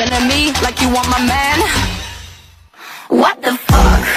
Looking at me like you want my man. What the fuck?